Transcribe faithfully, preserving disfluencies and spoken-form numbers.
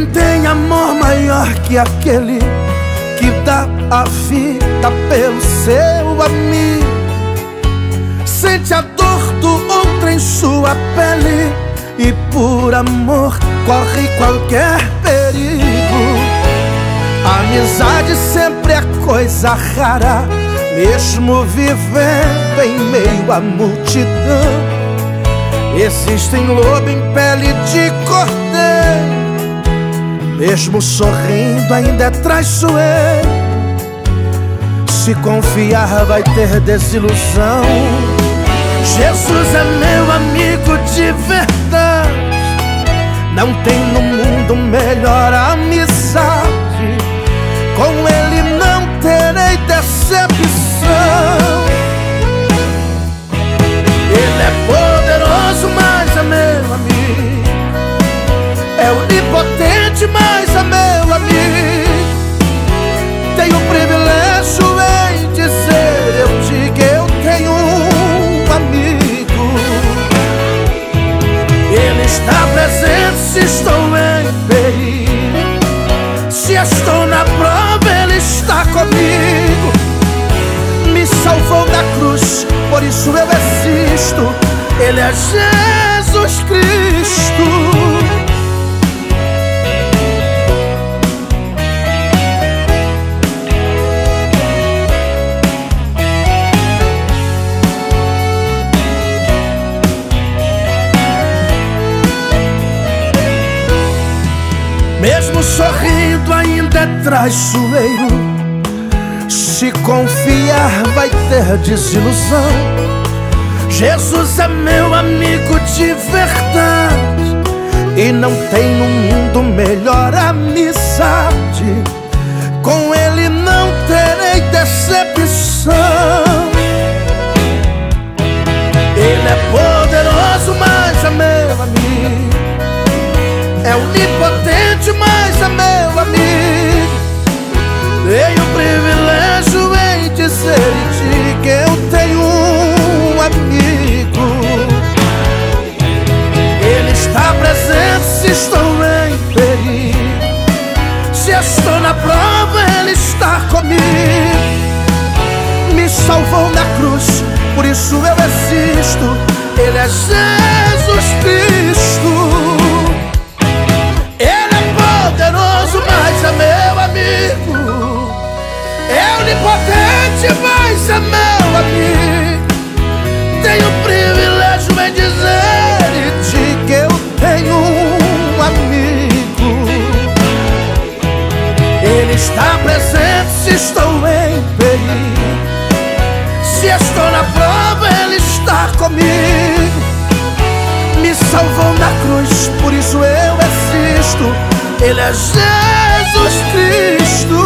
Não tem amor maior que aquele que dá a vida pelo seu amigo. Sente a dor do outro em sua pele e por amor corre qualquer perigo. A amizade sempre é coisa rara, mesmo vivendo em meio à multidão. Existem lobo em pele de cordeiro, mesmo sorrindo ainda é traiçoeiro. Se confiar vai ter desilusão. Jesus é meu amigo de verdade, não tem no mundo melhor amizade. Com ele não terei decepção. Ele é poderoso, mas é meu amigo. É onipotente, mas é meu amigo. Tenho o privilégio em dizer, eu digo, eu tenho um amigo. Ele está presente se estou em perigo. Se estou na prova, ele está comigo. Me salvou da cruz, por isso eu existo. Ele é Jesus Cristo. Mesmo sorrindo ainda é traiçoeiro. Se confiar vai ter desilusão. Jesus é meu amigo de verdade, e não tem no mundo melhor amizade. Com ele não terei decepção. Ele é poderoso, mas é meu amigo. É onipotente, mas é meu amigo. Tenho o privilégio em dizer que eu tenho um amigo. Ele está presente se estou em perigo. Se estou na prova, ele está comigo. Me salvou na cruz, por isso eu existo. Ele é Jesus Cristo. Poderoso, mas é meu amigo. É onipotente, mas é meu amigo. Tenho o privilégio em dizer de que eu tenho um amigo. Ele está presente se estou em perigo. Se estou na prova, ele está comigo. Me salvou na cruz, por isso eu existo. Ele é Jesus Cristo.